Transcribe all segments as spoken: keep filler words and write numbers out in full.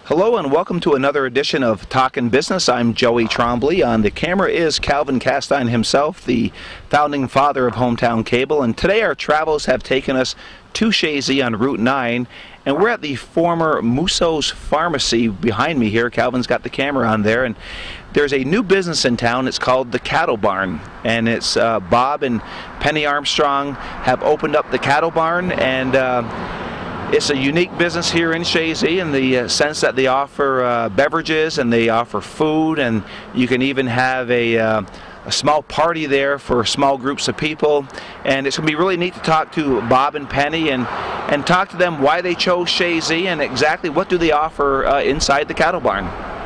Hello and welcome to another edition of Talkin' Business. I'm Joey Trombley. On the camera is Calvin Castine himself, the founding father of Hometown Cable. And today our travels have taken us to Chazy on Route nine. And we're at the former Musso's Pharmacy behind me here. Calvin's got the camera on there. And there's a new business in town. It's called the Cattle Barn. And it's uh, Bob and Penny Armstrong have opened up the Cattle Barn. And uh, it's a unique business here in Chazy in the uh, sense that they offer uh, beverages and they offer food, and you can even have a, uh, a small party there for small groups of people. And it's going to be really neat to talk to Bob and Penny and, and talk to them why they chose Chazy and exactly what do they offer uh, inside the Cattle Barn.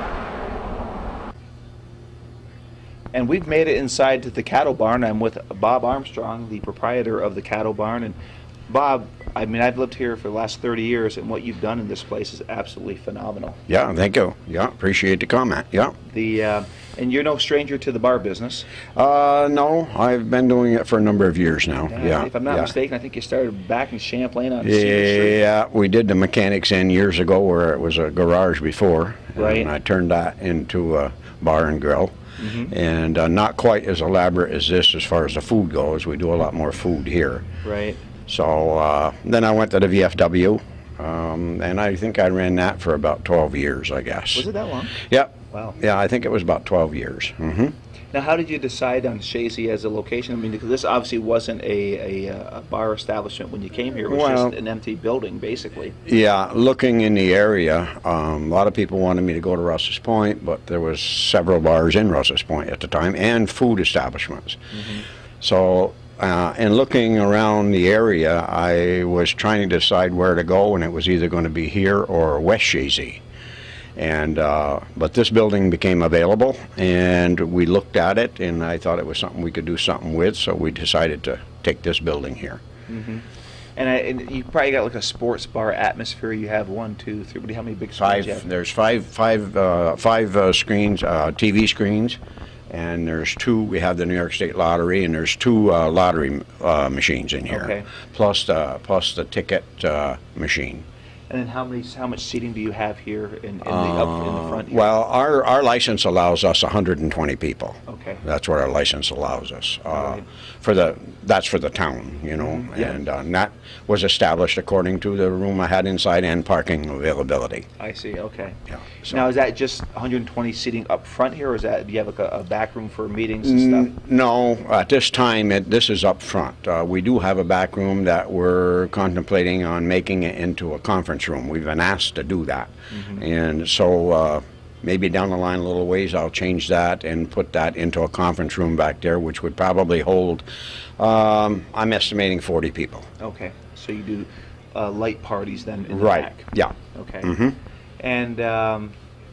And we've made it inside to the Cattle Barn. I'm with Bob Armstrong, the proprietor of the Cattle Barn. And Bob, I mean, I've lived here for the last thirty years, and what you've done in this place is absolutely phenomenal. Yeah, thank you. Yeah, appreciate the comment. Yeah. The uh, and you're no stranger to the bar business. Uh, no, I've been doing it for a number of years now. Yeah. yeah if I'm not yeah. mistaken, I think you started back in Champlain on yeah, Cedar Street. Yeah, we did the mechanics in years ago where it was a garage before. Right. And I turned that into a bar and grill. Mm-hmm. And uh, not quite as elaborate as this as far as the food goes. We do a lot more food here. Right. So uh, then I went to the V F W, um, and I think I ran that for about twelve years, I guess. Was it that long? Yeah. Wow. Yeah, I think it was about twelve years. Mm-hmm. Now, how did you decide on Chazy as a location? I mean, because this obviously wasn't a, a, a bar establishment when you came here. It was well, just an empty building, basically. Yeah, looking in the area, um, a lot of people wanted me to go to Russell's Point, but there was several bars in Russell's Point at the time, and food establishments. Mm-hmm. So, uh, in looking around the area, I was trying to decide where to go, and it was either going to be here or West Chazy. And uh, but this building became available, and we looked at it, and I thought it was something we could do something with, so we decided to take this building here. Mm-hmm. And, I, and you probably got like a sports bar atmosphere. You have one, two, three. How many big screens Five. you have? There's five, five, uh, five uh, screens, uh, T V screens, and there's two. We have the New York State Lottery, and there's two uh, lottery uh, machines in here, okay. plus the plus the ticket uh, machine. And then how many, how much seating do you have here in, in the up in the front here? Well, our our license allows us one hundred twenty people. Okay. That's what our license allows us. Uh, right. For the that's for the town, you know, mm-hmm. yeah. and, uh, and that was established according to the room I had inside and parking availability. I see. Okay. Yeah. So. Now, is that just one hundred twenty seating up front here, or is that do you have like a, a back room for meetings and stuff? No, at this time it, this is up front. Uh, we do have a back room that we're contemplating on making it into a conference room. We've been asked to do that, mm-hmm. and so uh, maybe down the line a little ways I'll change that and put that into a conference room back there, which would probably hold, um, I'm estimating forty people. Okay, so you do uh, light parties then in right. the back? Yeah. Okay. Mm-hmm. And um,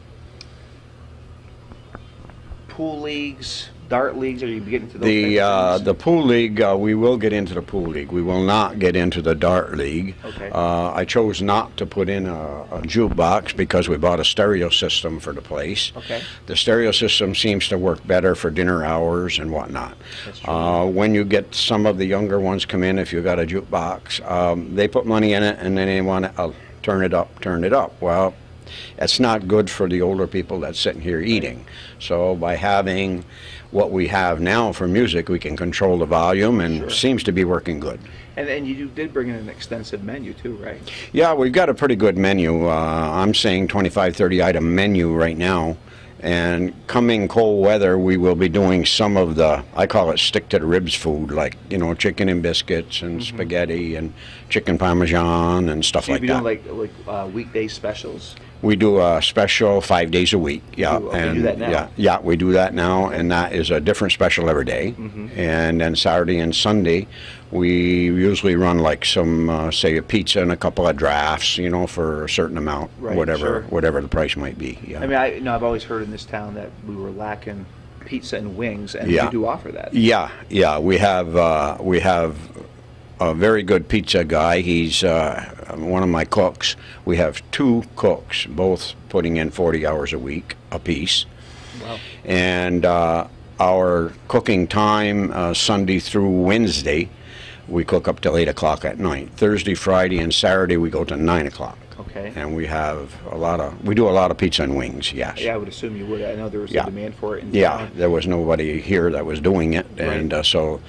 pool leagues, dart leagues, are you getting to those? The uh, things? the pool league, uh, we will get into the pool league. We will not get into the dart league. Okay. Uh, I chose not to put in a, a jukebox because we bought a stereo system for the place. Okay. The stereo system seems to work better for dinner hours and whatnot. That's true. Uh, when you get some of the younger ones come in, if you've got a jukebox, um, they put money in it and then they want to uh, turn it up, turn it up. Well, it's not good for the older people that's sitting here eating. So by having what we have now for music, we can control the volume, and sure. seems to be working good. And and you did bring in an extensive menu too, right? Yeah, we've got a pretty good menu. Uh, I'm saying twenty-five, thirty item menu right now. And coming cold weather, we will be doing some of the, I call it stick to the ribs food, like, you know, chicken and biscuits and mm-hmm. spaghetti and chicken parmesan and stuff so like that. So you'll be doing like, like uh, weekday specials? We do a special five days a week. Yeah, you, okay, and do that now. yeah, yeah, we do that now, and that is a different special every day. Mm-hmm. And then Saturday and Sunday, we usually run like some, uh, say, a pizza and a couple of drafts, you know, for a certain amount, right, whatever, sure. whatever the price might be. Yeah. I mean, I you know I've always heard in this town that we were lacking pizza and wings, and yeah. you do offer that. Yeah, yeah, we have uh, we have. A very good pizza guy. He's uh, one of my cooks. We have two cooks, both putting in forty hours a week apiece. Wow. And uh, our cooking time, uh, Sunday through Wednesday, we cook up till eight o'clock at night. Thursday, Friday, and Saturday we go to nine o'clock. Okay. And we have a lot of, we do a lot of pizza and wings, yes. Yeah, I would assume you would. I know there was Yeah. a demand for it in Yeah, town. there was nobody here that was doing it, and Right. uh, so,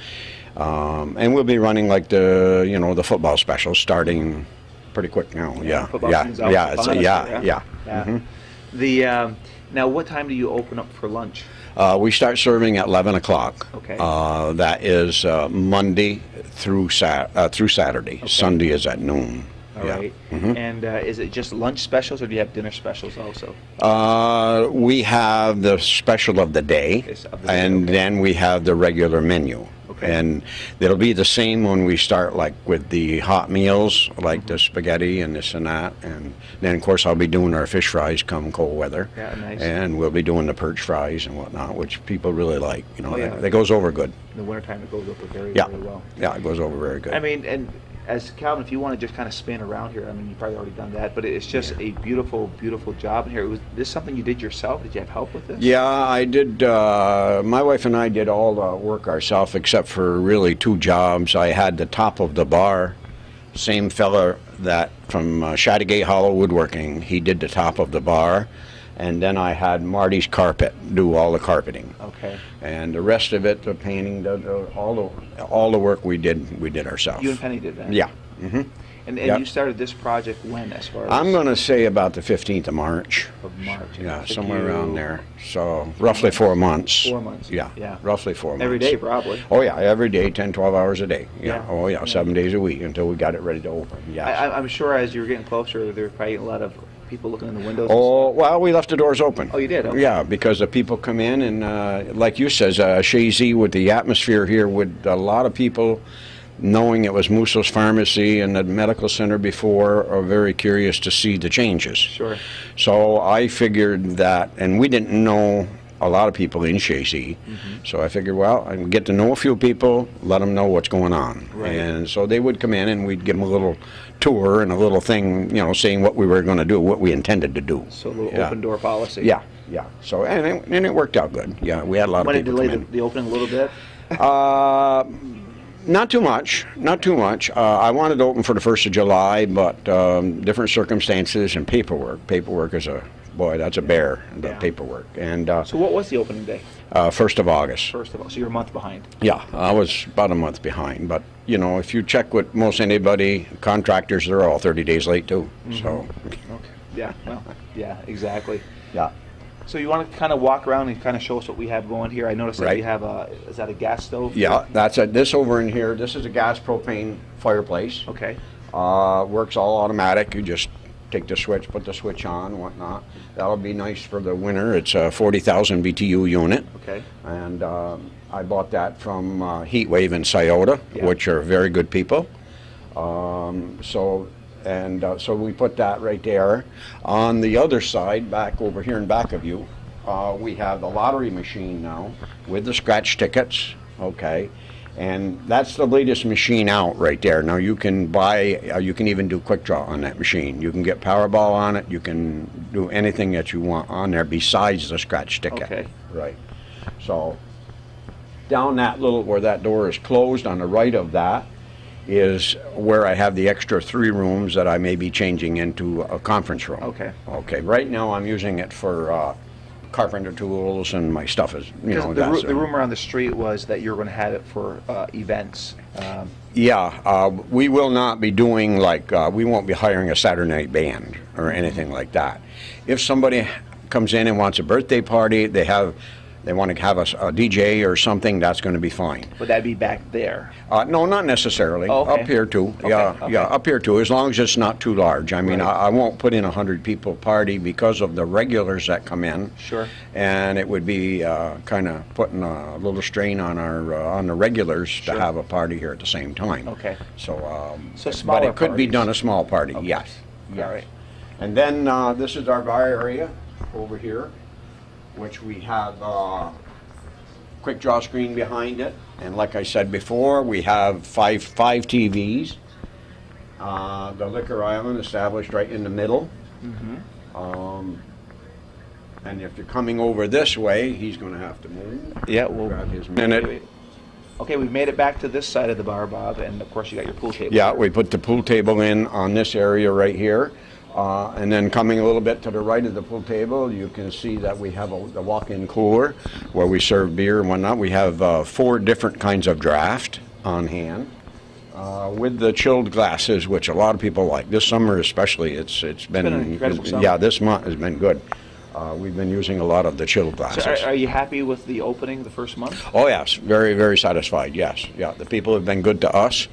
um, and we'll be running like the, you know, the football specials starting pretty quick now. Yeah, football yeah, season's yeah, almost it's, upon us, yeah, yeah. yeah. Yeah. Mhm. The um, now, what time do you open up for lunch? Uh, we start serving at eleven o'clock. Okay. Uh, that is uh, Monday through Sat uh, through Saturday. Okay. Sunday is at noon. All yeah. right. Mhm. And uh, is it just lunch specials, or do you have dinner specials also? Uh, we have the special of the day, Yes, of the day, and okay. then we have the regular menu. Okay. And it'll be the same when we start, like with the hot meals, like the spaghetti and this and that. And then, of course, I'll be doing our fish fries come cold weather. Yeah, nice. And we'll be doing the perch fries and whatnot, which people really like. You know, Oh, yeah. that, that goes over good. In the wintertime, it goes over very, Yeah. very well. Yeah, it goes over very good. I mean, and as Calvin, if you want to just kind of spin around here, I mean, you've probably already done that, but it's just a beautiful, beautiful job in here. Was this something you did yourself? Did you have help with this? Yeah, I did. Uh, my wife and I did all the work ourselves, except for really two jobs. I had the top of the bar, same fella that from uh, Chazy Hollow Woodworking. He did the top of the bar, and then I had Marty's Carpet do all the carpeting. Okay. And the rest of it, the painting, the, the, all the all the work we did, we did ourselves. You and Penny did that? Yeah. hmm And, and Yep. you started this project when, as far as? I'm going to say about the fifteenth of March. Of March. Yeah, Took somewhere you around there. So roughly four months. Four months. Yeah, Yeah. roughly four months. Every day, probably. Oh yeah, every day, ten, twelve hours a day. Yeah. Yeah. Oh yeah, Yeah. seven days a week until we got it ready to open. Yes. I, I- I'm sure as you were getting closer, there were probably a lot of people looking in the windows. and Oh, stuff. well, we left the doors open. Oh, you did? Okay. Yeah, because the people come in and, uh, like you says, uh, Chazy, with the atmosphere here, with a lot of people knowing it was Musso's Pharmacy and the medical center before, are very curious to see the changes. Sure. So I figured that, and we didn't know a lot of people in Chazy, Mm-hmm. so I figured, well, I can get to know a few people, let them know what's going on. Right. And so they would come in and we'd give them a little tour and a little thing, you know, saying what we were going to do, what we intended to do. So a little Yeah. open door policy. Yeah, yeah. So, and it, and it worked out good. Yeah, we had a lot When of it people delayed come the, in. the opening a little bit? Uh, not too much, not too much. Uh, I wanted to open for the first of July, but um, different circumstances and paperwork. Paperwork is a, boy, that's a bear, the Yeah. paperwork. And uh, So what was the opening day? uh, first of August. First of all, so you're a month behind. Yeah, I was about a month behind, but you know, if you check with most anybody, contractors, they're all thirty days late too. So, Okay. Yeah. Well. Yeah. Exactly. yeah. So you want to kind of walk around and kind of show us what we have going here? I noticed that Right. you have a. Is that a gas stove? Yeah, that's it. This over in here, this is a gas propane fireplace. Okay. Uh, works all automatic. You just take the switch, put the switch on, whatnot. That'll be nice for the winter. It's a forty thousand B T U unit. Okay. And um, I bought that from uh, Heatwave in Scioto, Yeah. which are very good people. Um, so, and uh, so we put that right there. On the other side, back over here in back of you, uh, we have the lottery machine now with the scratch tickets. Okay. And that's the latest machine out right there. Now you can buy, uh, you can even do quick draw on that machine. You can get Powerball on it. You can do anything that you want on there besides the scratch ticket. Okay. Right. So down that little, where that door is closed on the right of that, is where I have the extra three rooms that I may be changing into a conference room. Okay. Okay. Right now I'm using it for uh, carpenter tools, and my stuff is, you know, Because the, ru- that's the rumor on the street was that you're going to have it for uh, events. Um, Yeah, uh, we will not be doing like, uh, we won't be hiring a Saturday night band or anything like that. If somebody comes in and wants a birthday party, they have, they want to have a, a D J or something, that's going to be fine. would that be back there? Uh, no, not necessarily. Oh, okay. Up here too. Okay, Yeah, okay. yeah, up here too, as long as it's not too large. I mean, Right. I, I won't put in a hundred people party because of the regulars that come in. Sure. And it would be uh, kind of putting a little strain on our uh, on the regulars Sure. to have a party here at the same time. Okay. So, um, So but smaller it could be parties. done a small party. Okay. Yes. All Yes. right. And then uh, this is our bar area over here, which we have uh, quick draw screen behind it, and like I said before, we have five five T Vs. Uh, the liquor island established right in the middle. Mm-hmm. Um, and if you're coming over this way, he's going to have to move. Yeah. Well. Grab his minute. Okay, we've made it back to this side of the bar, Bob, and of course you got your pool table. Yeah, here. we put the pool table in on this area right here. Uh, and then coming a little bit to the right of the pool table, you can see that we have a, the walk-in cooler where we serve beer and whatnot. We have uh, four different kinds of draft on hand uh, with the chilled glasses, which a lot of people like. This summer especially, it's it's been, been an incredible summer. Yeah, this month has been good. Uh, we've been using a lot of the chilled glasses. So are, are you happy with the opening the first month? Oh yes, very, very satisfied, yes. Yeah, the people have been good to us.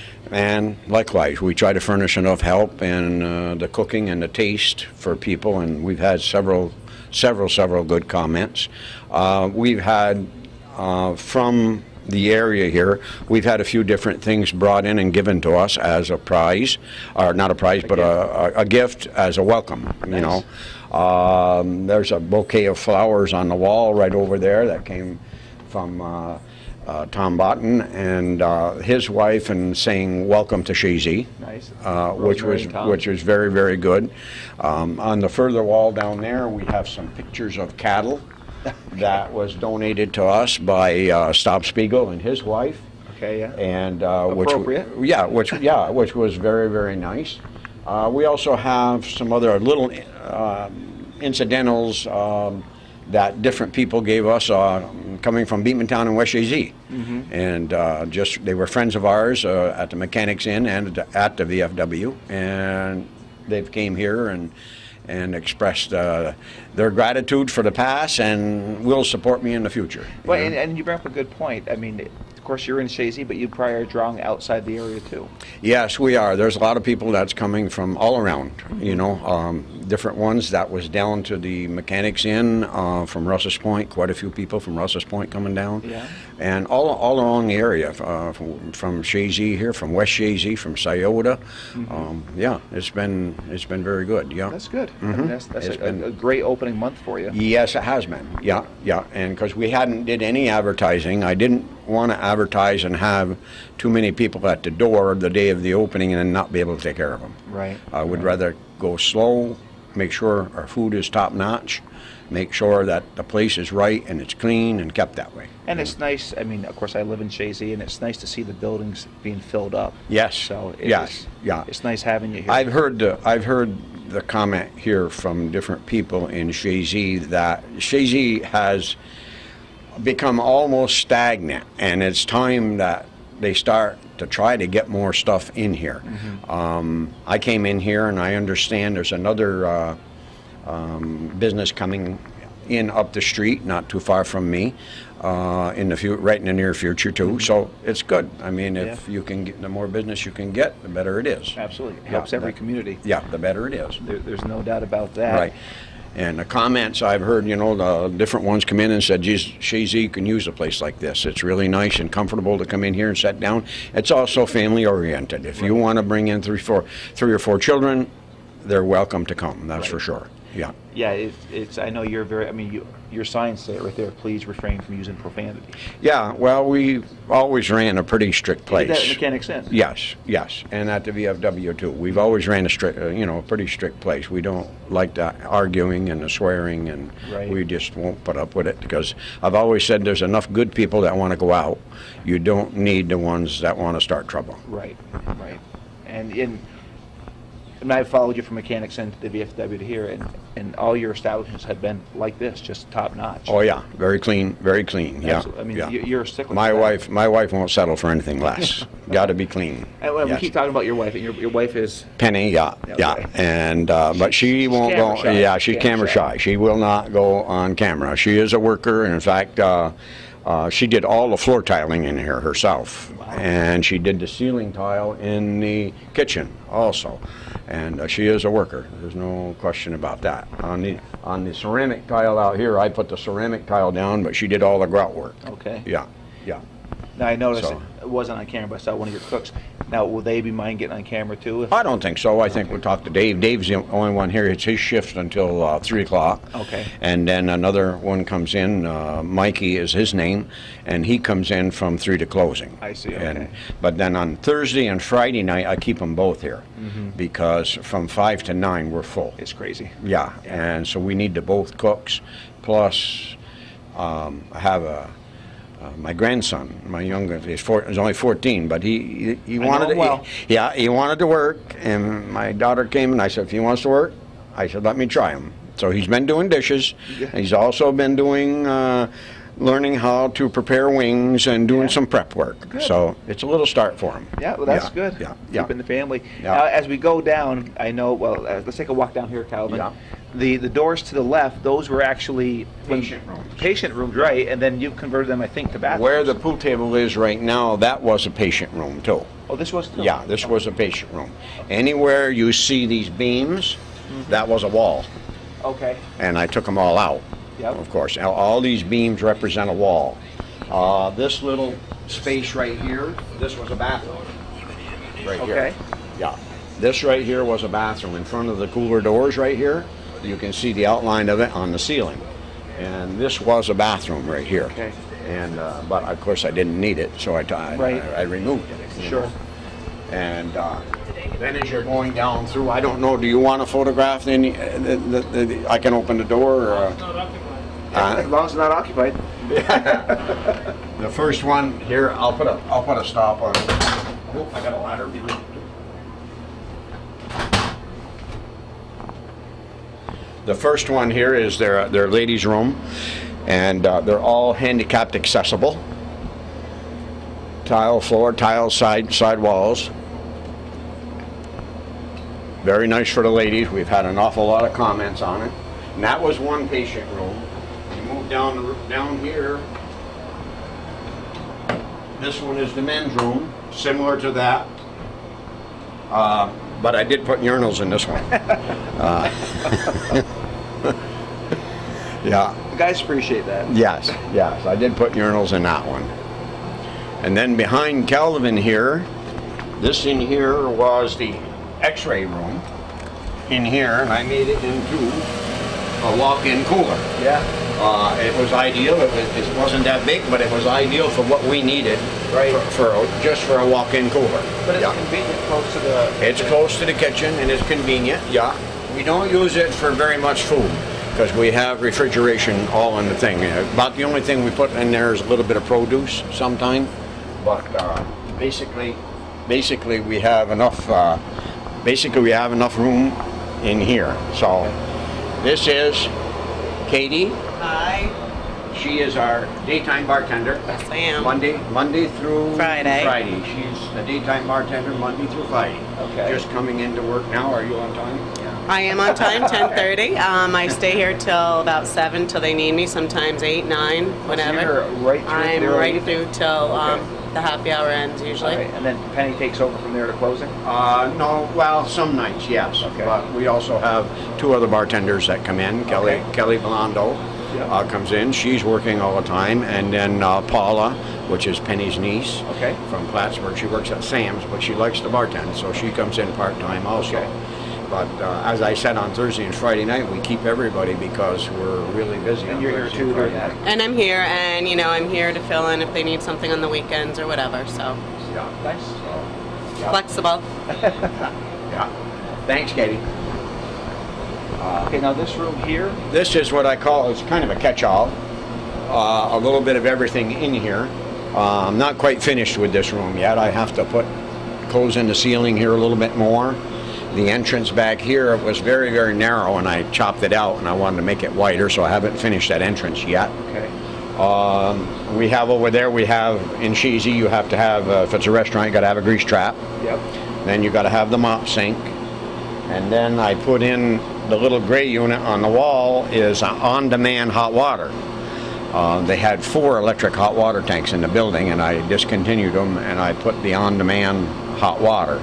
And likewise, we try to furnish enough help in uh, the cooking and the taste for people, and we've had several, several, several good comments. Uh, we've had, uh, from the area here, we've had a few different things brought in and given to us as a prize, or not a prize, a but a, a, a gift as a welcome, you nice. know. Um, there's a bouquet of flowers on the wall right over there that came from uh, Uh, Tom Botten and uh, his wife, and saying welcome to Chazy, nice. uh, which was which was very, very good. Um, on the further wall down there, we have some pictures of cattle that was donated to us by uh, Staub Spiegel and his wife. Okay, yeah. And uh, which appropriate. yeah, which yeah, which was very, very nice. Uh, we also have some other little uh, incidentals. Um, that different people gave us uh, coming from Beatmantown and West Chazy. Mm-hmm. And uh, just they were friends of ours uh, at the Mechanics Inn and at the V F W, and they've came here and and expressed uh, their gratitude for the past and will support me in the future. Well, and, and you bring up a good point. I mean, of course, you're in Chazy, but you probably are drawing outside the area too. Yes, we are. There's a lot of people that's coming from all around, you know, um, different ones. That was down to the Mechanics Inn uh, from Russell's Point, quite a few people from Russell's Point coming down. Yeah. And all, all along the area, uh, from, from Chazy here, from West Chazy, from Scioto. Mm-hmm. um, yeah, it's been it's been very good, yeah. That's good. Mm-hmm. I mean, that's that's a, been, a great opening month for you. Yes, it has been, yeah, yeah. And because we hadn't did any advertising, I didn't want to advertise and have too many people at the door the day of the opening and then not be able to take care of them. Right. I would right. rather go slow, make sure our food is top notch, make sure that the place is right and it's clean and kept that way. And it's nice, I mean, of course I live in Chazy, and it's nice to see the buildings being filled up. Yes. So it yes. Is, yeah. It's nice having you here. I've heard the, I've heard the comment here from different people in Chazy that Chazy has become almost stagnant, and it's time that they start to try to get more stuff in here. Mm-hmm. um, I came in here and I understand there's another uh, um, business coming in up the street, not too far from me, uh, in the few, right in the near future too. Mm-hmm. So it's good. I mean, if yeah. you can get, the more business you can get, the better it is. Absolutely, it helps yeah, every the, community. Yeah, the better it is. There, there's no doubt about that. Right. And the comments I've heard, you know, the different ones come in and said, geez, Chazy can use a place like this. It's really nice and comfortable to come in here and sit down. It's also family oriented. If right. you want to bring in three, four, three or four children, they're welcome to come. That's right. for sure. Yeah. Yeah, it, it's. I know you're very. I mean, you, your signs say it right there. Please refrain from using profanity. Yeah. Well, we always ran a pretty strict place. That Mechanics Inn. Yes. Yes. And at the V F W too. We've always ran a strict, uh, you know, a pretty strict place. We don't like the arguing and the swearing, and right. we just won't put up with it, because I've always said there's enough good people that want to go out. You don't need the ones that want to start trouble. Right. Right. And in. And I've followed you from Mechanics Inn to the V F W to here, and, and all your establishments have been like this, just top notch. Oh yeah, very clean, very clean. Yeah, Absolutely. I mean, yeah. you're a stickler. My wife, my wife won't settle for anything less. Got to be clean. And well, yes. we keep talking about your wife, and your your wife is Penny. Yeah, okay. yeah, and uh, but she she's won't go. Shy. Yeah, she's camera, camera shy. shy. She will not go on camera. She is a worker, and in fact. Uh, Uh, she did all the floor tiling in here herself, wow. and she did the ceiling tile in the kitchen also, and uh, she is a worker. There's no question about that. On the on the ceramic tile out here, I put the ceramic tile down, but she did all the grout work. Okay. Yeah, yeah. Now I noticed So. it wasn't on camera, but I saw one of your cooks. Now, will they be mind getting on camera too? If I don't think so. I think we'll talk to Dave. Dave's the only one here. It's his shift until uh, three o'clock. Okay. And then another one comes in. Uh, Mikey is his name, and he comes in from three to closing. I see. Okay. And, but then on Thursday and Friday night, I keep them both here, mm-hmm. because from five to nine we're full. It's crazy. Yeah, yeah. And so we need the both cooks, plus um, have a. Uh, my grandson, my youngest, he's, four, he's only fourteen, but he he, he wanted to, well. he, yeah, he wanted to work, and my daughter came and I said, if he wants to work, I said, let me try him. So he's been doing dishes. Yeah. He's also been doing, uh, learning how to prepare wings and doing Yeah. some prep work. Good. So it's a little start for him. Yeah, well, that's Yeah, good. yeah, yeah. Keeping the family. Yeah. Now, as we go down, I know, well, uh, let's take a walk down here, Calvin. Yeah. The the doors to the left, those were actually Patient rooms. Patient rooms, right? And then you've converted them, I think, to bathrooms. Where the pool table is right now, that was a patient room too. Oh, this was too? Yeah, this was a patient room. Anywhere you see these beams, Mm-hmm. that was a wall. Okay. And I took them all out, Yep. of course. Now, all these beams represent a wall. Uh, this little space right here, this was a bathroom. Right here. Okay. Yeah. This right here was a bathroom. In front of the cooler doors right here, you can see the outline of it on the ceiling. And this was a bathroom right here. Okay. And uh, but of course I didn't need it, so I, I, Right. I, I removed it. you Sure. know. And uh, then as you're going down through, I don't know, do you want to photograph any, uh, the, the, the, I can open the door or, uh, As long as it's not occupied. the first one here, I'll put a, I'll put a stop on it. Oh, I got a ladder behind. The first one here is their, their ladies' room, and uh, they're all handicapped accessible. Tile floor, tile side, side walls. Very nice for the ladies. We've had an awful lot of comments on it. And that was one patient room. You move down, the, down here. This one is the men's room, similar to that. Uh, but I did put urinals in this one. uh, yeah. The guys appreciate that. Yes, yes. I did put urinals in that one. And then behind Calvin here, this in here was the X-ray room in here, and I made it into a walk-in cooler. Yeah. Uh, it was ideal. It, was, it wasn't that big, but it was ideal for what we needed. Right. For, for a, just for a walk-in cooler. But it's yeah. convenient, close to the... It's close to the kitchen and it's convenient. Yeah. We don't use it for very much food because we have refrigeration all in the thing. About the only thing we put in there is a little bit of produce sometime, but uh, basically, basically we have enough. Uh, basically, we have enough room in here. So this is Katie. Hi. She is our daytime bartender. Yes, I am. Monday, Monday through Friday. Friday. She's the daytime bartender Monday through Friday. Okay. Just coming into work now. Are you on time? Yeah. I am on time, ten thirty. Um, I stay here till about seven, till they need me. Sometimes eight, nine, whatever. You're right through I'm there, right right? through till um, the happy hour ends usually. Right. And then Penny takes over from there to closing? Uh, no, well, some nights, yes. Okay. But we also have two other bartenders that come in. Kelly, Okay. Kelly Belando Yeah. uh, comes in. She's working all the time. And then uh, Paula, which is Penny's niece Okay. from Plattsburgh. She works at Sam's, but she likes to bartend, so she comes in part-time also. Okay. But uh, as I said on Thursday and Friday night, we keep everybody because we're really busy. And on you're here Thursday too and during Friday that? night. And I'm here, and you know, I'm here to fill in if they need something on the weekends or whatever. So Yeah. Nice. So, yeah. flexible. Yeah. Thanks, Katie. Uh, okay, now this room here, This is what I call, it's kind of a catch-all. Uh, a little bit of everything in here. Uh, I'm not quite finished with this room yet. I have to put close in the ceiling here a little bit more. The entrance back here was very, very narrow, and I chopped it out, and I wanted to make it wider, so I haven't finished that entrance yet. okay. Um, we have over there, we have in Chazy, you have to have, uh, if it's a restaurant, you got to have a grease trap. Yep. Then you got to have the mop sink. And then I put in the little gray unit on the wall is on-demand hot water. Uh, they had four electric hot water tanks in the building, and I discontinued them, and I put the on-demand hot water.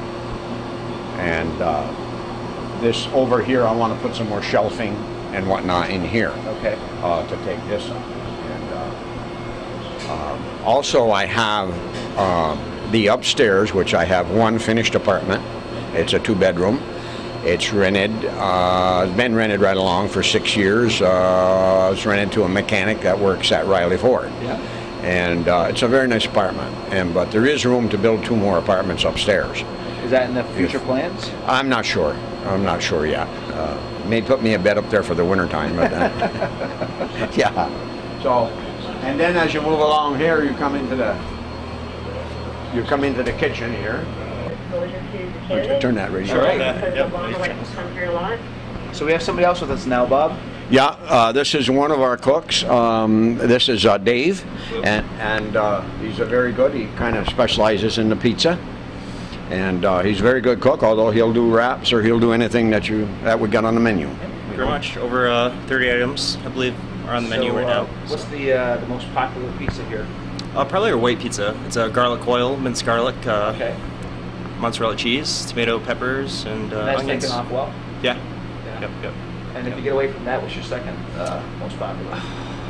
And uh, this over here, I want to put some more shelving and whatnot in here Okay. uh, to take this up. And uh, um, also, I have uh, the upstairs, which I have one finished apartment. It's a two-bedroom. It's rented. Uh, it's been rented right along for six years. Uh, it's rented to a mechanic that works at Riley Ford. Yeah. And uh, it's a very nice apartment. And but there is room to build two more apartments upstairs. Is that in the future plans? I'm not sure. I'm not sure yet. Uh, may put me a bed up there for the wintertime. But, uh, yeah. So And then as you move along here, you come into the you come into the kitchen here. Turn that radio. All right. Yep. So we have somebody else with us now, Bob. Yeah, uh, this is one of our cooks. Um, this is uh, Dave, and and uh, he's a very good. He kind of specializes in the pizza, and uh, he's a very good cook. Although he'll do wraps or he'll do anything that you that we got on the menu. Pretty much over uh, thirty items, I believe, are on the menu so, right uh, now. What's the uh, the most popular pizza here? Uh, probably our white pizza. It's a garlic oil, minced garlic, uh, Okay. mozzarella cheese, tomato, peppers, and uh, And that's onions. taken off well. Yeah. Yeah. Yep. Yep. And if you get away from that, what's your second uh, most popular?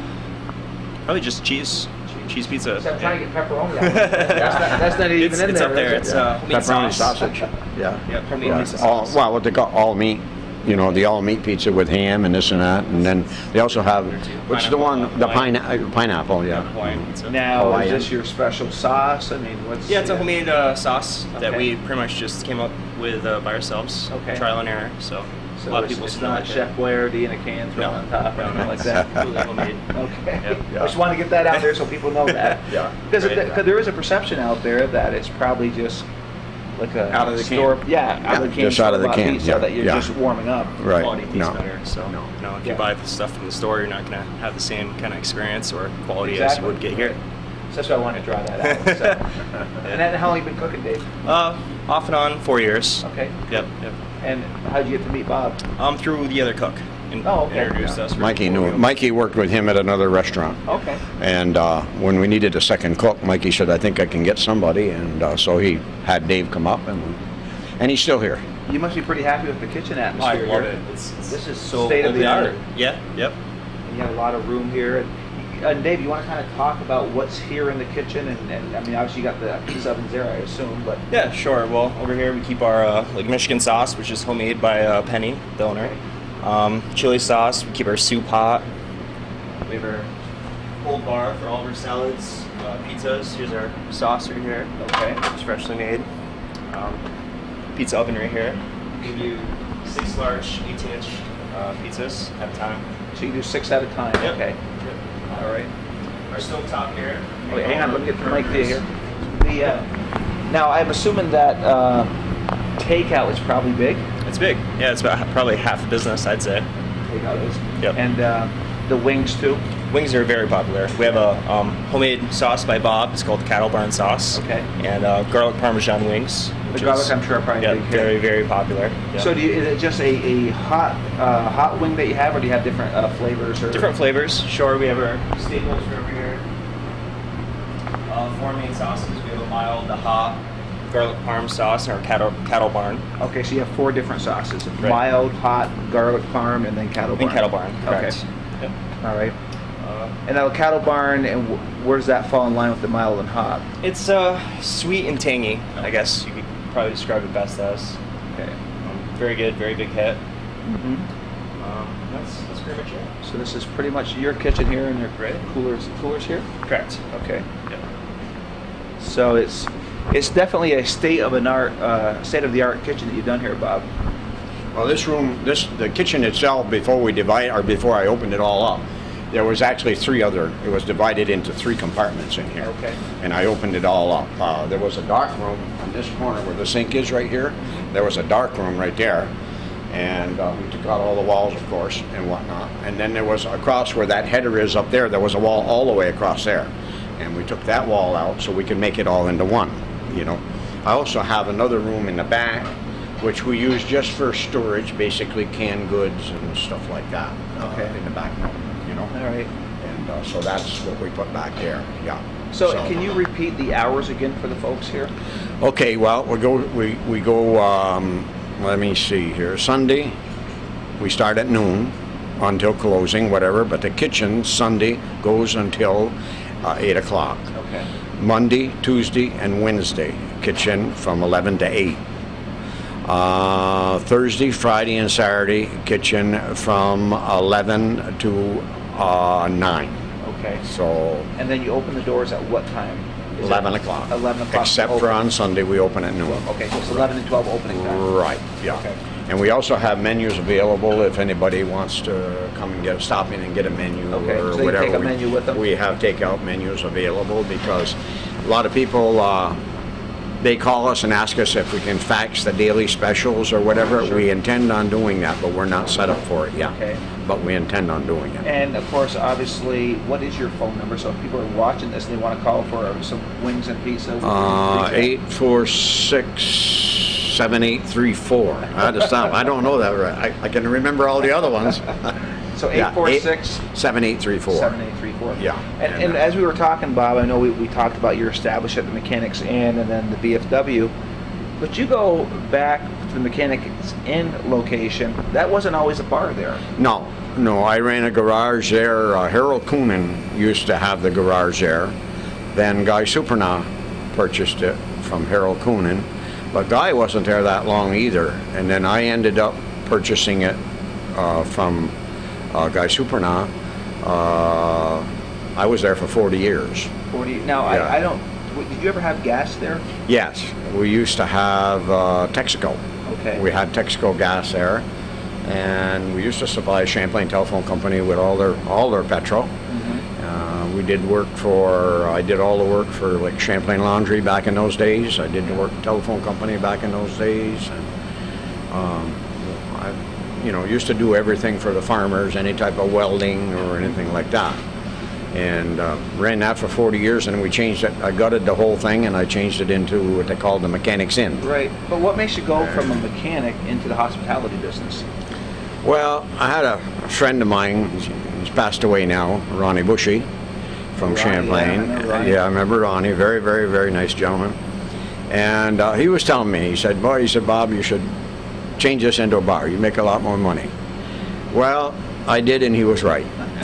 Probably just cheese. Cheese pizza. So I'm trying to Yeah. get pepperoni out. That's not, that's not even It's, in it's there. up there. is It's it? uh, meat Pepperoni sauce. sausage. Yeah. Yep. Homemade Yeah. pizza All, sauce. well, what they call all meat. You know, the all meat pizza with ham and this and that, and then they also have what's the one? The pine uh, pineapple. Yeah. Hawaiian pizza. Now, Hawaiian. is this your special sauce? I mean, what's Yeah, it's a the- homemade uh, sauce that Okay. we pretty much just came up with uh, by ourselves. Okay. Trial and error. So, So a lot of it's, people it's still not like Chef it. Boyardee in a can thrown No. on top or No, anything no, like it's that. completely homemade. Okay. Yep. I just want to get that out there so people know that. Yeah. Because Right. it- 'cause there is a perception out there that it's probably just like a Out of the can. store, yeah, out of the Yeah, can, just out of the store-bought can, pizza yeah, that you're yeah. just warming up. Right. Quality tastes No. better. So, No. you know, if Yeah. you buy the stuff from the store, you're not going to have the same kind of experience or quality as you would get here. So that's why I wanted to draw that out. So. And then how long you been cooking, Dave? Uh, off and on, four years. Okay. Yep, yep. And how'd you get to meet Bob? Um, through the other cook. In, Oh, okay. Introduced Yeah. us. right Mikey before knew. we- Mikey worked with him at another restaurant. Okay. And uh, when we needed a second cook, Mikey said, "I think I can get somebody," and uh, so he had Dave come up, and and he's still here. You must be pretty happy with the kitchen Oh, I atmosphere love here. it. It's, it's This is so state of the art. open. Yeah, yep. And you have a lot of room here. And, and Dave, you want to kind of talk about what's here in the kitchen? And, and I mean, obviously you got the pizza ovens there, I assume, but Yeah, sure. Well, over here we keep our uh, like Michigan sauce, which is homemade by uh, Penny, the owner. Um, chili sauce. We keep our soup hot. We have our cold bar for all of our salads, uh, pizzas. Here's our sauce right here. okay. It's freshly made. Um, pizza oven right here. We give you six large eighteen inch uh, pizzas at a time. So you do six at a time. Yep. Okay. Yep. All right. Our stove top here. Oh, wait, hang on. Let me get the mic to here. The uh, now I'm assuming that uh, takeout is probably big. It's big. Yeah, it's about probably half the business, I'd say. Takeout is. Yep. And uh, the wings too. Wings are very popular. We have a um, homemade sauce by Bob. It's called Cattle Barn Sauce. Okay. And uh, garlic Parmesan wings. The which garlic, is, I'm sure, are probably yeah, big here. very, very popular. Yeah. So do you, is it just a, a hot uh, hot wing that you have, or do you have different uh, flavors? Or different flavors. Sure, we have our staples for over here. Uh, four main sauces. We have a mild, a hot, garlic parm sauce, and our cattle cattle barn. Okay, so you have four different sauces: Right. mild, hot, garlic parm, and then cattle barn. And cattle barn. Correct. Okay. Yep. All right. Uh, And now cattle barn, and wh- where does that fall in line with the mild and hot? it's uh, sweet and tangy. I guess you could probably describe it best as. Okay. Um, very good, very big hit. Mm-hmm. Um, that's that's pretty much it. So this is pretty much your kitchen here, and your Right. coolers coolers here. Correct. Okay. Yep. So it's it's definitely a state of an art, uh, state of the art kitchen that you've done here, Bob. Well, this room, this the kitchen itself, before we divide, or before I opened it all up, there was actually three other. It was divided into three compartments in here. Okay. And I opened it all up. Uh, there was a dark room on this corner where the sink is right here. There was a dark room right there, and uh, we took out all the walls, of course, and whatnot. And then there was across where that header is up there. There was a wall all the way across there, and we took that wall out so we could make it all into one. You know. I also have another room in the back, which we use just for storage, basically canned goods and stuff like that. Okay. Uh, in the back room, you know. All right. And uh, so that's what we put back there. Yeah. So, can you repeat the hours again for the folks here? Okay. Well, we go. We we go. Um, let me see here. Sunday, we start at noon until closing, whatever. But the kitchen Sunday goes until uh, eight o'clock. Okay. Monday, Tuesday, and Wednesday, kitchen from eleven to eight. Uh, Thursday, Friday, and Saturday, kitchen from eleven to uh, nine. Okay. So And then you open the doors at what time? Is it eleven o'clock. eleven o'clock. Except open? for on Sunday, we open at noon. Okay, so it's eleven and twelve opening time. Right, yeah. Okay. And we also have menus available if anybody wants to come and get stop in and get a menu Okay, or so you whatever. take a we, menu with them? We have takeout menus available because a lot of people uh, they call us and ask us if we can fax the daily specials or whatever. Sure. We intend on doing that, but we're not set up for it yet. Okay. But we intend on doing it. And of course, obviously, what is your phone number? So if people are watching this and they want to call for some wings and pizza. Uh, eight four six, seven eight three four. I just don't, I don't know that right. I, I can remember all the other ones. So eight four six, seven eight three four. seven eight three four. Yeah. And, and, and uh, as we were talking, Bob, I know we, we talked about your establish at the Mechanics Inn and then the B F W, but you go back to the Mechanics Inn location. That wasn't always a bar there. No, no. I ran a garage there. Uh, Harold Coonan used to have the garage there. Then Guy Superna purchased it from Harold Coonan. But Guy wasn't there that long either. And then I ended up purchasing it uh, from uh, Guy Superna. Uh, I was there for forty years. forty. Now, Yeah. I, I don't, did you ever have gas there? Yes, we used to have uh, Texaco. Okay. We had Texaco gas there, and we used to supply Champlain Telephone Company with all their all their petrol. Mm-hmm. Uh, we did work for, I did all the work for like Champlain Laundry back in those days. I did the work for Telephone Company back in those days. And, um, I, you know, used to do everything for the farmers, any type of welding or anything like that. And uh, ran that for forty years, and we changed it. I gutted the whole thing, and I changed it into what they called the Mechanics Inn. Right. But what makes you go from a mechanic into the hospitality business? Well, I had a friend of mine, he's, he's passed away now, Ronnie Bushy from Ronnie, Champlain. yeah, I know Ronnie. Yeah, I remember Ronnie, very, very, very nice gentleman. And uh, he was telling me, he said, boy, he said, Bob, you should change this into a bar. You make a lot more money. Well, I did, and he was right.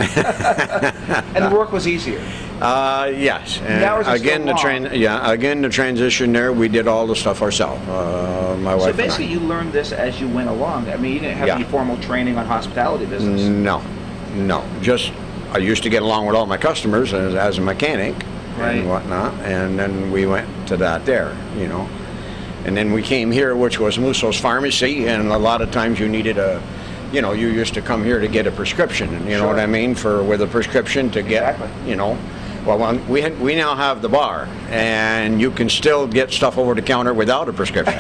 And the work was easier. Uh, yes. And The hours are again, still the tran yeah, again the transition there, we did all the stuff ourselves. Uh, my wife. So and basically, I. you learned this as you went along. I mean, you didn't have Yeah. any formal training on hospitality business. No, no. Just I used to get along with all my customers as, as a mechanic Right. and whatnot, and then we went to that there, you know. And then we came here, which was Musso's Pharmacy, and a lot of times you needed a, you know, you used to come here to get a prescription, and you know Sure. what I mean, for with a prescription to get, Exactly. you know. Well, when we had, we now have the bar, and you can still get stuff over the counter without a prescription.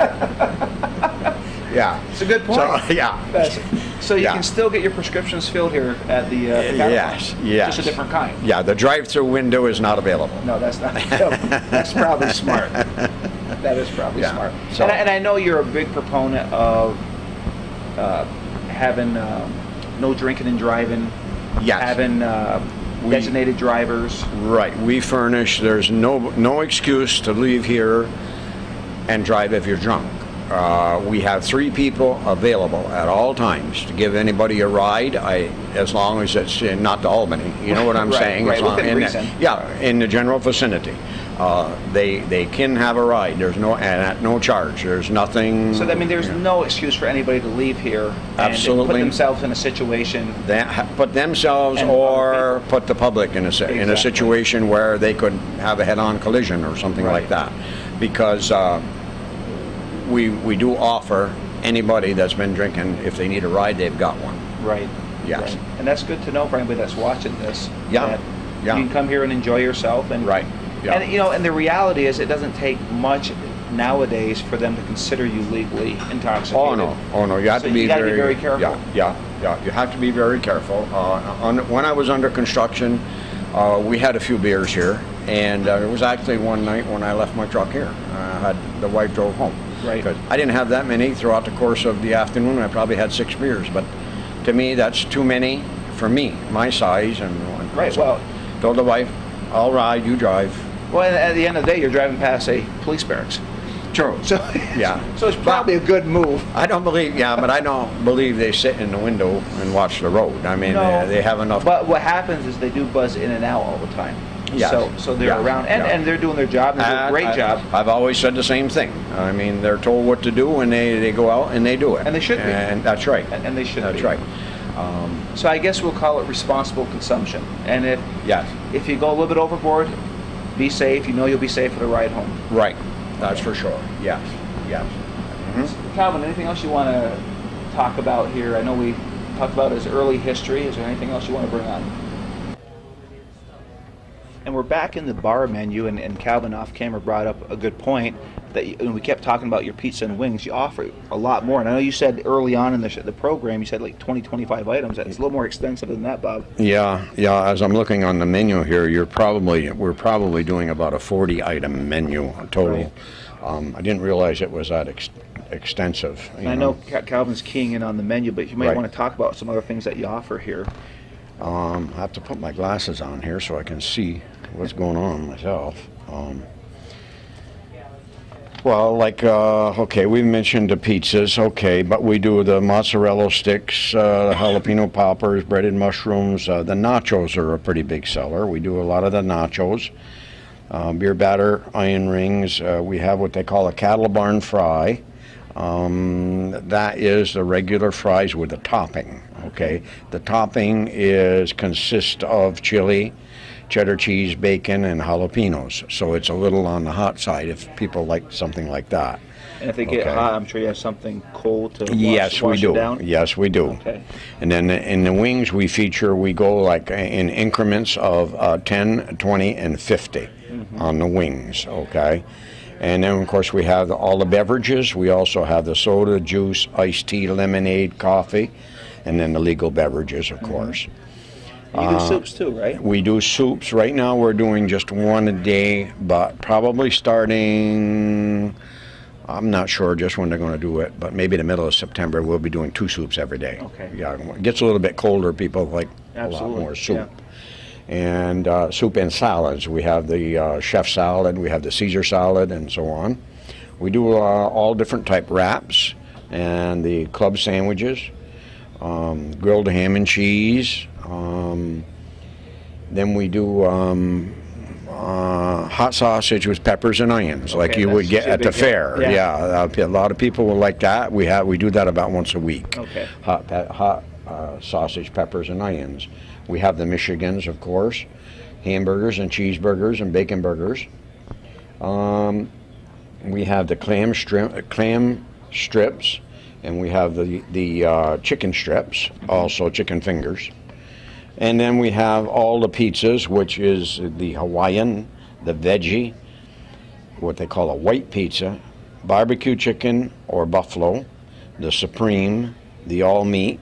Yeah. It's a good point. So, yeah. That's- So you Yeah. can still get your prescriptions filled here at the uh, the Yes, counter. yes. Just a different kind. Yeah, the drive-through window is not available. No, that's not. That's probably smart. That is probably Yeah. smart. So- and, I, and I know you're a big proponent of uh, having um, no drinking and driving. Yes. Having uh, We- designated drivers. Right. We furnish. There's no no excuse to leave here and drive if you're drunk. Uh, we have three people available at all times to give anybody a ride. I, as long as it's in, not to Albany. You know what I'm Right, saying? right, As long- within in the- reason. yeah, in the general vicinity. Uh, they they can have a ride. There's no and at no charge. There's nothing. So I mean, there's no excuse for anybody to leave here and put Absolutely. themselves in a situation. That, ha- put themselves And or other put the public in a si- in a Exactly. situation where they could have a head-on collision or something Right. like that, because uh, we we do offer anybody that's been drinking, if they need a ride, they've got one. Right. Yes. Right. And that's good to know for anybody that's watching this. Yeah. that Yeah. You can come here and enjoy yourself. And, Right. Yeah. And you know, and the reality is, it doesn't take much nowadays for them to consider you legally intoxicated. Oh no, oh no, you have So to be you gotta very, be very careful. Yeah, yeah, yeah. You have to be very careful. Uh, on, when I was under construction, uh, we had a few beers here, and uh, it was actually one night when I left my truck here. I had the wife drove home. Right. 'Cause I didn't have that many throughout the course of the afternoon. I probably had six beers, but to me, that's too many for me, my size, and Right, so well- told the wife, "I'll ride, you drive." Well, and at the end of the day, you're driving past a police barracks. True. So Yeah. So it's probably a good move. I don't believe, yeah, but I don't believe they sit in the window and watch the road. I mean, No. they, they have enough. But what happens is they do buzz in and out all the time. Yes. So so they're Yeah. around, and, Yeah. and they're doing their job, and they do a And great I- job. I've always said the same thing. I mean, they're told what to do, and they, they go out and they do it. And they should be. And that's right. And- and they should That's be. right. Um, So I guess we'll call it responsible consumption. And if yes. if you go a little bit overboard, be safe. You know you'll be safe for the ride home. Right. That's for sure. Yes. Yes. Mm-hmm. Calvin, anything else you want to talk about here? I know we talked about his early history. Is there anything else you want to bring on? And we're back in the bar menu, and, and Calvin off camera brought up a good point that you, and we kept talking about your pizza and wings. You offer a lot more, and I know you said early on in the, the program you said like twenty, twenty-five items. It's a little more extensive than that, Bob. Yeah, yeah. As I'm looking on the menu here, you're probably we're probably doing about a forty item menu total. Right. Um, I didn't realize it was that ex extensive. You I know, know Calvin's keying in on the menu, but you might right. want to talk about some other things that you offer here. Um, I have to put my glasses on here so I can see what's going on myself. Um, well, like, uh, okay, we mentioned the pizzas, okay, but we do the mozzarella sticks, uh, the jalapeno poppers, breaded mushrooms. Uh, the nachos are a pretty big seller. We do a lot of the nachos. Uh, beer batter, onion rings. Uh, we have what they call a cattle barn fry. Um, that is the regular fries with a topping. Okay, the topping is consists of chili, cheddar cheese, bacon, and jalapenos. So it's a little on the hot side if people like something like that. And if they get Okay. hot, I'm sure you have something cold to wash, Yes, we wash do. it down. Yes, we do. Okay. And then in the wings, we feature, we go like in increments of uh, ten, twenty, and fifty mm-hmm. on the wings, okay? And then, of course, we have all the beverages. We also have the soda, juice, iced tea, lemonade, coffee, and then the legal beverages, of mm-hmm. course. You do uh, soups too, right? We do soups. Right now, we're doing just one a day, but probably starting... I'm not sure just when they're going to do it, but maybe the middle of September we'll be doing two soups every day. Okay. Yeah, it gets a little bit colder. People like Absolutely. a lot more soup. Yeah. And uh, soup and salads. We have the uh, chef salad, we have the Caesar salad, and so on. We do uh, all different type wraps and the club sandwiches, um, grilled ham and cheese. Um, then we do um, Uh, hot sausage with peppers and onions, okay, like you would get at the hit. fair. Yeah, yeah uh, a lot of people will like that. We have we do that about once a week. Okay. Hot pe hot uh, sausage, peppers, and onions. We have the Michigans, of course, hamburgers and cheeseburgers and bacon burgers. Um, we have the clam strip, clam strips, and we have the the uh, chicken strips, also chicken fingers. And then we have all the pizzas, which is the Hawaiian, the veggie, what they call a white pizza, barbecue chicken or buffalo, the supreme, the all meat,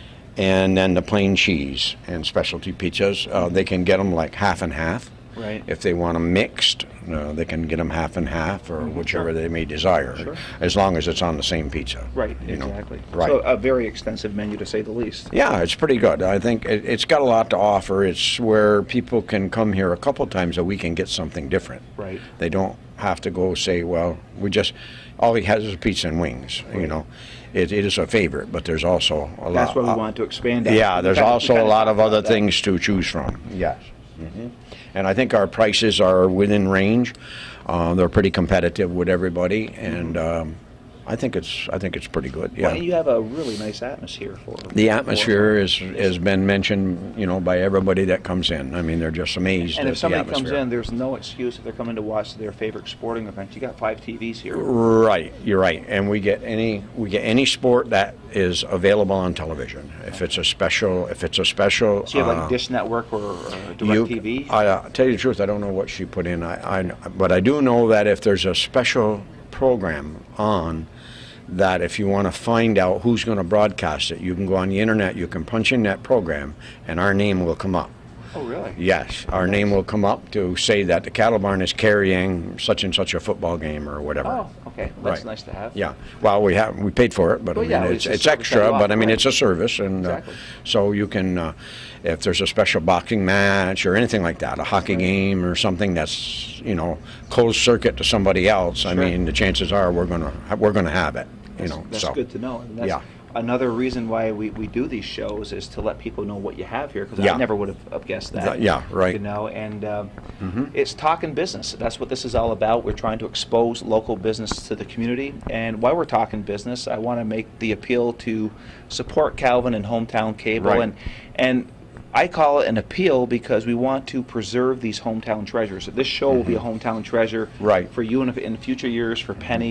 and then the plain cheese and specialty pizzas. Uh, they can get them like half and half. Right. If they want them mixed, uh, they can get them half and half or Mm-hmm. whichever Sure. they may desire, Sure. as long as it's on the same pizza. Right, you know. exactly. Right. So a very extensive menu to say the least. Yeah, it's pretty good. I think it, it's got a lot to offer. It's where people can come here a couple times a week and get something different. Right. They don't have to go say, well, we just, all he has is pizza and wings, Right. you know. It, it is a favorite, but there's also a lot. That's what we uh, want to expand on. Yeah, there's Kind of- also kind a of lot of talked other about that. things to choose from. Yes. Mm-hmm. And I think our prices are within range. Uh, they're pretty competitive with everybody, and um, I think it's I think it's pretty good. Yeah. Well, and you have a really nice atmosphere for The for- atmosphere is has been mentioned, you know, by everybody that comes in. I mean, they're just amazed And at if somebody the comes atmosphere. in, there's no excuse if they're coming to watch their favorite sporting event. You got five T Vs here. Right, you're right, and we get any we get any sport that is available on television. If it's a special, if it's a special. So you have uh, like Dish Network or uh, You- DirecTV? I uh, tell you the truth, I don't know what she put in. I, I, but I do know that if there's a special program on, that if you want to find out who's going to broadcast it, you can go on the internet, you can punch in that program, and our name will come up. Oh, really? Yes, our name will come up to say that the cattle barn is carrying such and such a football game or whatever. Oh, okay. That's Right. nice to have. Yeah, well, we have we paid for it, but Well, I mean yeah, it's it's a it's service that extra. you But I offer, mean right. it's a service, and Exactly. uh, so you can, uh, if there's a special boxing match or anything like that, a hockey Right. game or something that's you know closed circuit to somebody else. I Sure. mean the chances are we're gonna we're gonna have it. You That's, know, that's so good to know. And that's yeah. another reason why we, we do these shows is to let people know what you have here, because Yeah. I never would have, have guessed that. Th- yeah, right. You know, and um, Mm-hmm. it's talking business. That's what this is all about. We're trying to expose local business to the community. And while we're talking business, I want to make the appeal to support Calvin and Hometown Cable. Right. And and I call it an appeal because we want to preserve these hometown treasures. This show will be a hometown treasure Right. for you in, in future years, for Penny,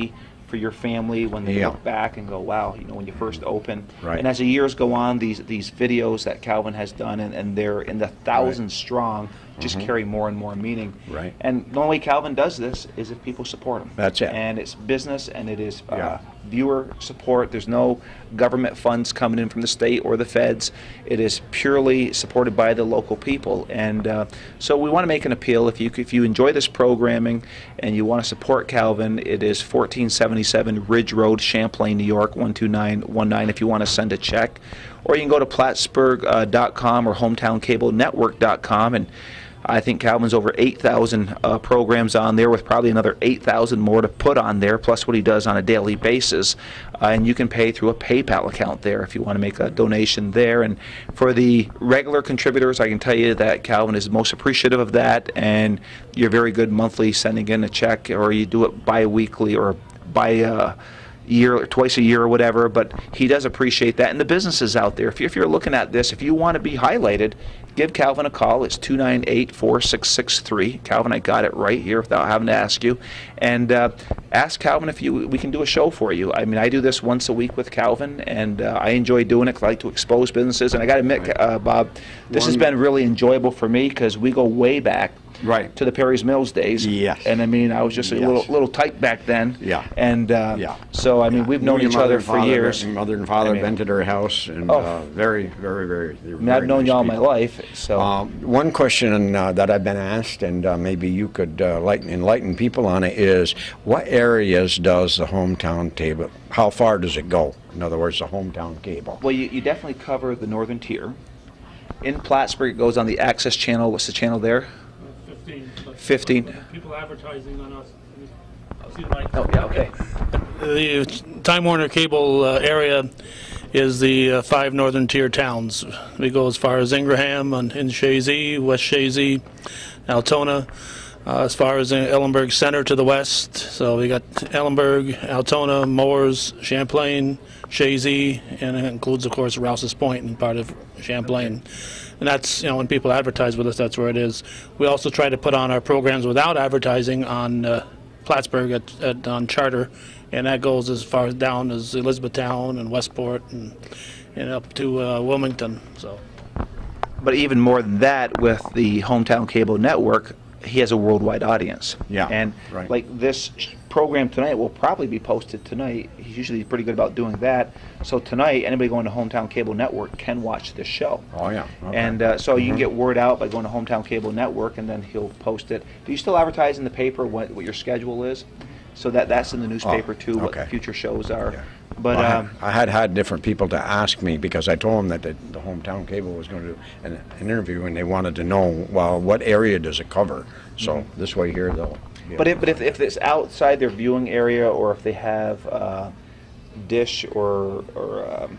for your family when they Yeah. look back and go, wow, you know, when you first opened. Right. And as the years go on, these these videos that Calvin has done, and, and they're in the thousands strong, just carry more and more meaning. Right. And the only way Calvin does this is if people support him. That's it. And it's business, and it is uh, Yeah. viewer support. There's no government funds coming in from the state or the feds. It is purely supported by the local people. And uh, so we want to make an appeal. If you if you enjoy this programming and you want to support Calvin, it is fourteen seventy-seven Ridge Road, Champlain, New York, one two nine one nine if you want to send a check. Or you can go to Plattsburgh dot com or hometown cable network dot com, and I think Calvin's over eight thousand uh, programs on there, with probably another eight thousand more to put on there, plus what he does on a daily basis. Uh, and you can pay through a PayPal account there if you want to make a donation there. And for the regular contributors, I can tell you that Calvin is most appreciative of that, and you're very good monthly sending in a check, or you do it bi-weekly or by uh, year, twice a year or whatever. But he does appreciate that. And the businesses out there, if you're, if you're looking at this, if you want to be highlighted, give Calvin a call. It's two nine eight, four six six three. Calvin, I got it right here without having to ask you. And uh, ask Calvin if you we can do a show for you. I mean, I do this once a week with Calvin, and uh, I enjoy doing it 'cause I like to expose businesses. And I got to admit, uh, Bob, this One- has been really enjoyable for me, because we go way back. Right. To the Perry's Mills days. Yes. And I mean, I was just a Yes. little little tight back then. Yeah. And uh, Yeah. so, I mean, we've known Your each mother other and for father- years. your Mother and father I mean- rented her house, and Oh. uh, very, very, very. they were I mean, I've very known nice you all my people. life, so. Um, one question uh, that I've been asked, and uh, maybe you could uh, lighten, enlighten people on it, is what areas does the hometown cable, how far does it go? In other words, the hometown cable. Well, you, you definitely cover the northern tier. In Plattsburgh, it goes on the Access channel. What's the channel there? fifteen. but- fifteen. but People advertising on us. See the mic? Oh, yeah, okay. The Time Warner Cable uh, area is the uh, five northern tier towns. We go as far as Ingraham and in Chazy, West Chazy, Altona, uh, as far as Ellenburg Center to the west. So we got Ellenburg, Altona, Moores, Champlain, Chazy, and it includes, of course, Rouse's Point and part of Champlain. And that's, you know, when people advertise with us, that's where it is. We also try to put on our programs without advertising on uh, Plattsburgh at, at, on Charter, and that goes as far down as Elizabethtown and Westport and, and up to uh, Wilmington. So. But even more than that, with the Hometown Cable Network, he has a worldwide audience. Yeah, And right. like this sh- program tonight will probably be posted tonight. He's usually pretty good about doing that. So tonight, anybody going to Hometown Cable Network can watch this show. Oh, yeah. Okay. And uh, so you Mhm. can get word out by going to Hometown Cable Network, and then he'll post it. Do you still advertise in the paper what, what your schedule is? So that that's in the newspaper too, what the okay. future shows are. Yeah. But Well, I- um, I had had different people to ask me, because I told them that the, the hometown cable was going to do an, an interview, and they wanted to know, well, what area does it cover? So this way here, they'll. be But able if, but if, if it's outside their viewing area, or if they have uh, Dish or, or um,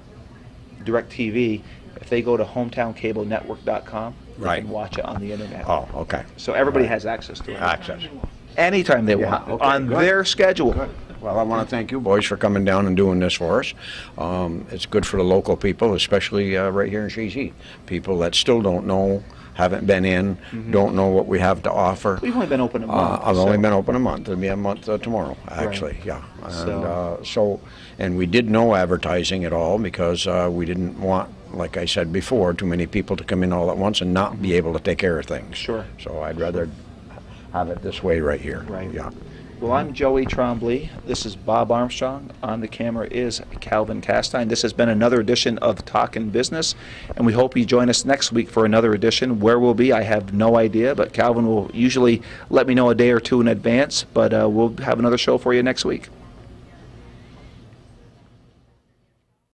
DirecTV, if they go to hometown cable network dot com, they Right. can watch it on the internet. Oh, okay. So everybody Right. has access to it. Access. Anytime they Yeah, want, okay, on good. their schedule. Good. Well, I want to thank you boys for coming down and doing this for us. Um, it's good for the local people, especially uh, right here in Chazy. People that still don't know, haven't been in, don't know what we have to offer. We've only been open a Uh, month. I've only so- been open a month. It'll be a month uh, tomorrow, actually. Yeah. And So- uh, so, and we did no advertising at all, because uh, we didn't want, like I said before, too many people to come in all at once and not be able to take care of things. Sure. So I'd rather have it this way right here. Right. Yeah. Well, I'm Joey Trombley. This is Bob Armstrong. On the camera is Calvin Castine. This has been another edition of Talkin' Business, and we hope you join us next week for another edition. Where we'll be, I have no idea, but Calvin will usually let me know a day or two in advance, but uh, we'll have another show for you next week.